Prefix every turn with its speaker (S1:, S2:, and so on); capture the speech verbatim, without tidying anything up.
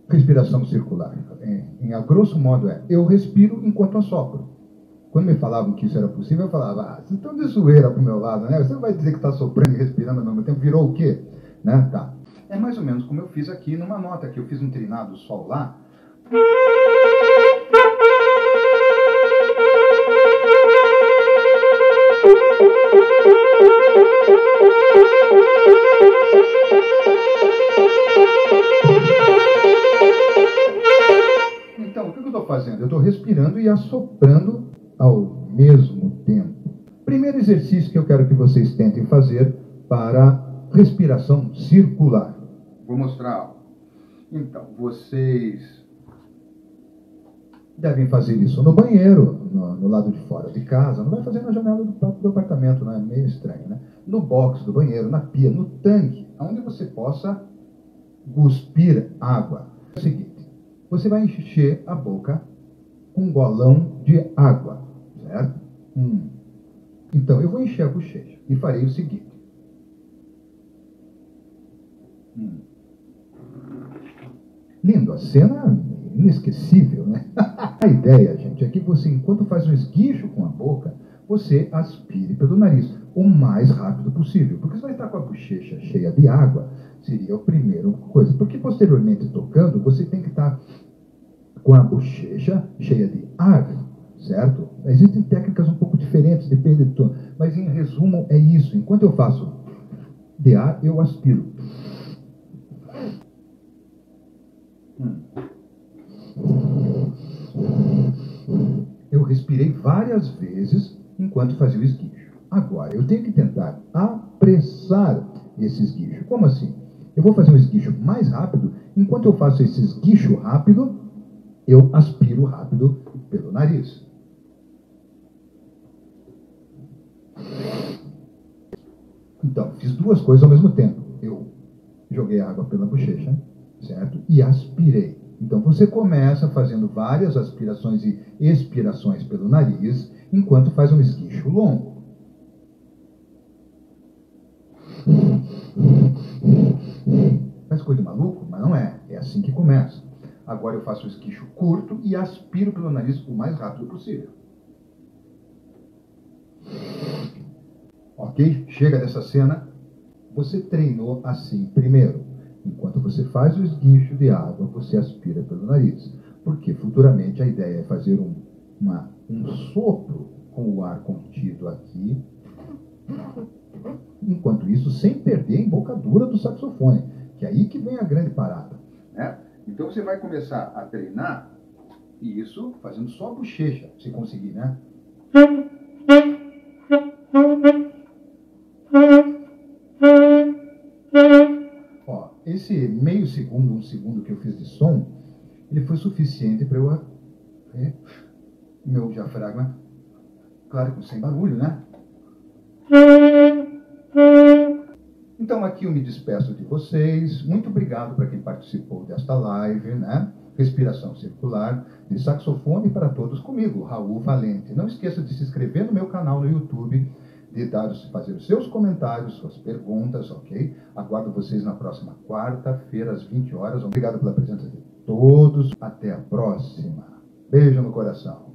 S1: respiração circular? Em, em a grosso modo é, eu respiro enquanto assopro. Quando me falavam que isso era possível, eu falava, ah, vocês estão de zoeira pro meu lado, né? Você não vai dizer que está soprando e respirando ao mesmo tempo, virou o quê? Né? Tá. É mais ou menos como eu fiz aqui numa nota, que eu fiz um trinado sol lá. Então, o que eu estou fazendo? Eu estou respirando e assoprando ao mesmo tempo. Primeiro exercício que eu quero que vocês tentem fazer para respiração circular. Vou mostrar algo. Então, vocês devem fazer isso no banheiro, no, no lado de fora de casa. Não vai fazer na janela do, do apartamento, não é meio estranho, né? No box do banheiro, na pia, no tanque, onde você possa cuspir água. É o seguinte, você vai encher a boca com um golão de água, certo? Hum. Então, eu vou encher a bochecha e farei o seguinte. Hum. Lindo, a cena inesquecível, né? A ideia, gente, é que você, enquanto faz um esguicho com a boca, você aspire pelo nariz o mais rápido possível. Porque você vai estar com a bochecha cheia de água, seria a primeira coisa. Porque posteriormente, tocando, você tem que estar com a bochecha cheia de ar, certo? Existem técnicas um pouco diferentes, depende do tom. Mas, em resumo, é isso. Enquanto eu faço de ar, eu aspiro. Hum. Eu respirei várias vezes enquanto fazia o esguicho. Agora, eu tenho que tentar apressar esse esguicho. Como assim? Eu vou fazer um esguicho mais rápido. Enquanto eu faço esse esguicho rápido, eu aspiro rápido pelo nariz. Então, fiz duas coisas ao mesmo tempo. Eu joguei água pela bochecha, certo? E aspirei. Então, você começa fazendo várias aspirações e expirações pelo nariz, enquanto faz um esguicho longo. Parece coisa de maluco, mas não é. É assim que começa. Agora eu faço o esguicho curto e aspiro pelo nariz o mais rápido possível. Ok? Chega dessa cena. Você treinou assim primeiro. Enquanto você faz o esguicho de água, você aspira pelo nariz. Porque futuramente a ideia é fazer um, uma, um sopro com o ar contido aqui. Enquanto isso, sem perder a embocadura do saxofone. Que é aí que vem a grande parada. Né? Então você vai começar a treinar isso fazendo só a bochecha, se conseguir, né? Ó, esse meio segundo, um segundo que eu fiz de som, ele foi suficiente para eu ver meu diafragma, claro, sem barulho, né? Então aqui eu me despeço de vocês. Muito obrigado para quem participou desta live, né? Respiração circular de saxofone para todos comigo, Raul Valente. Não esqueça de se inscrever no meu canal no YouTube, de dar, fazer os seus comentários, suas perguntas, ok? Aguardo vocês na próxima quarta-feira, às vinte horas. Obrigado pela presença de todos. Até a próxima. Beijo no coração.